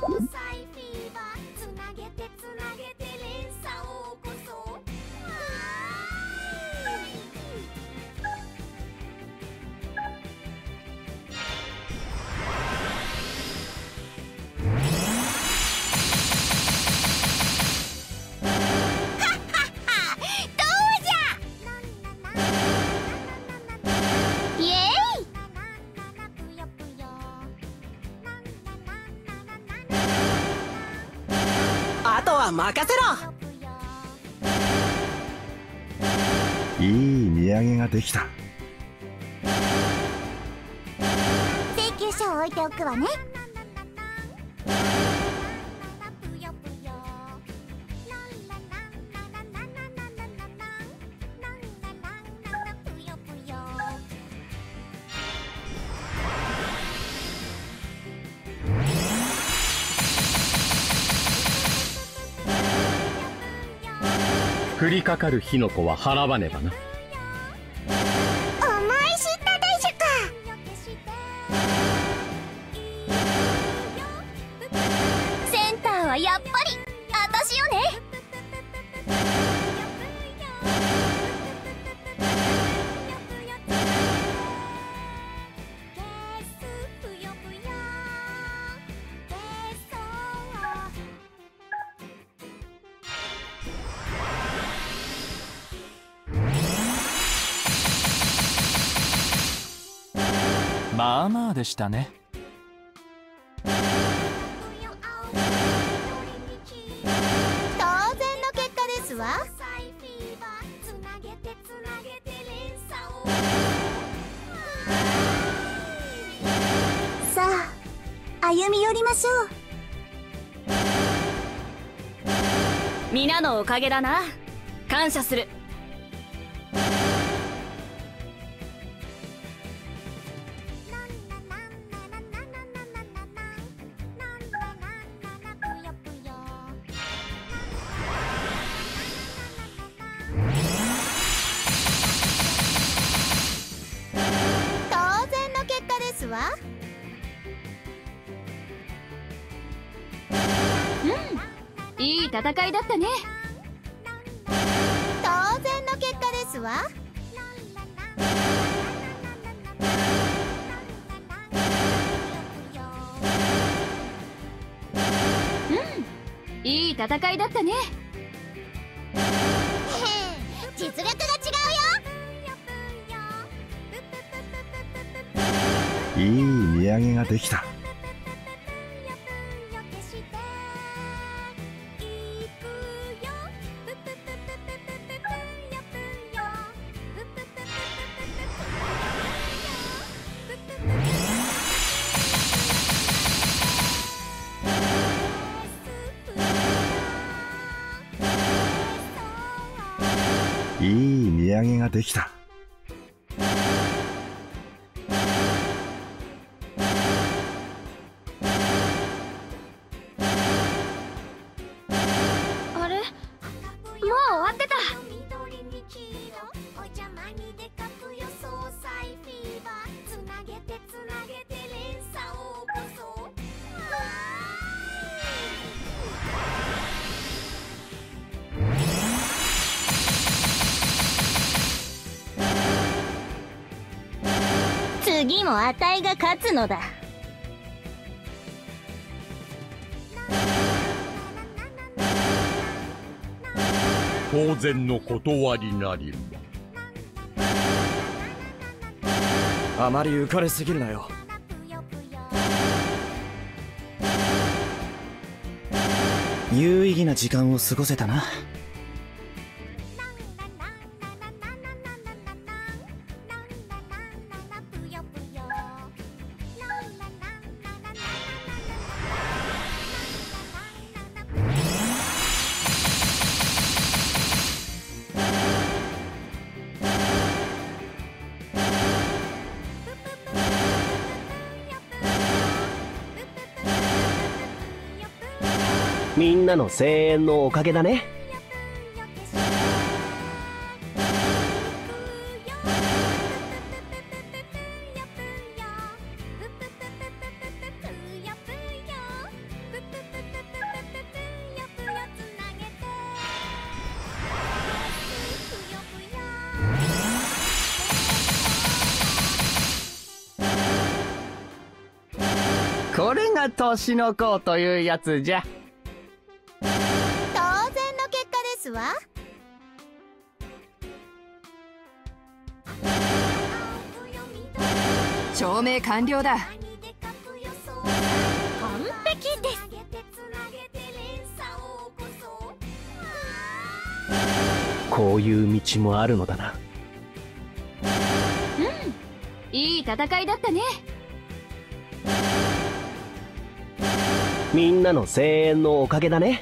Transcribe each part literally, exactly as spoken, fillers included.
任せろ。 いい土産ができた。 請求書を置いておくわね。 降りかかる火の粉は払わねばな。 思い知ったでしゅか。センターはやっぱりあたしよね。 まあまあでしたね。 当然の結果ですわ。さあ歩み寄りましょう。皆のおかげだな。感謝する。 うん、いい戦いだったね。 当然の結果ですわ。 うん、いい戦いだったね。 実力が違うよ。 いい土産ができた。いい土産ができた。 あれ、もう終わってた。 次もあたいが勝つのだ。 当然の断りなり。 あまり浮かれすぎるなよ。有意義な時間を過ごせたな。 みんなの声援のおかげだね。 これが年の功というやつじゃ。 当然の結果ですわ。 証明完了だ。 完璧です。 こういう道もあるのだな。 いい戦いだったね。 みんなの声援のおかげだね。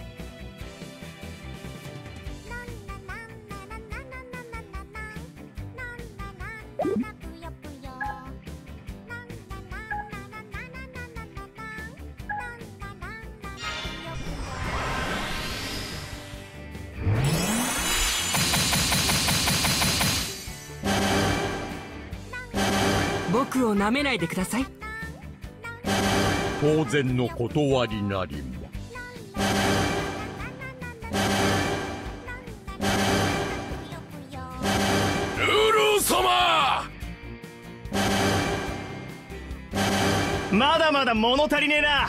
僕を舐めないでください。 当然の断りなりも。ルール様、 まだまだ物足りねえな。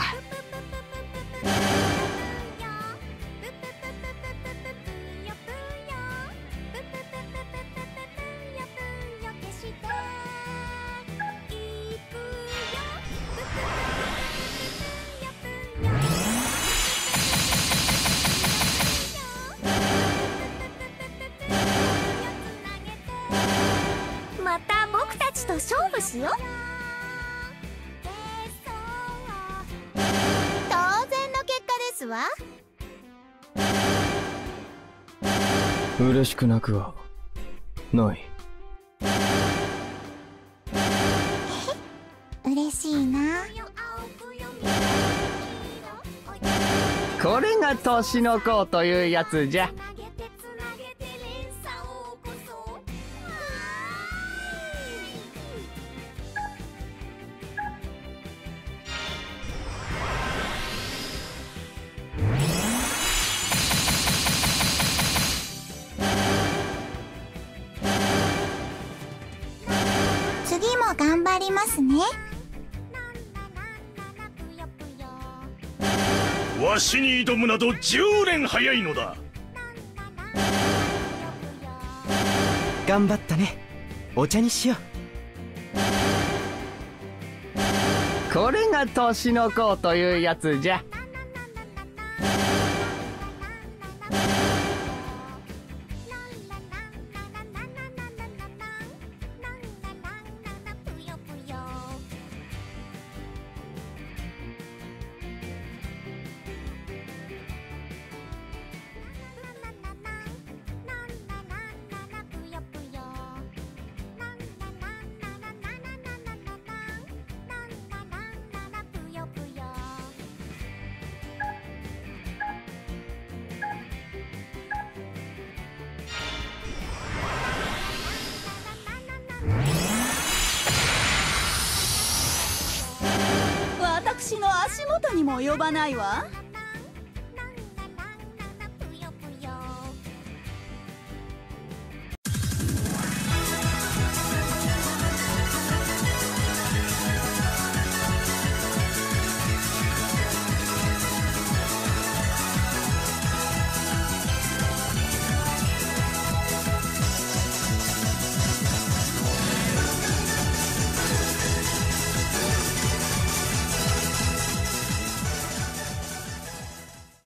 また僕たちと勝負しよう。当然の結果ですわ。 嬉しくなくはない。 嬉しいな。 これが年の功というやつじゃ。 次も頑張りますね。 わしに挑むなどじゅうねん早いのだ。 頑張ったね。お茶にしよう。これが年の功というやつじゃ。 私の足元にも及ばないわ。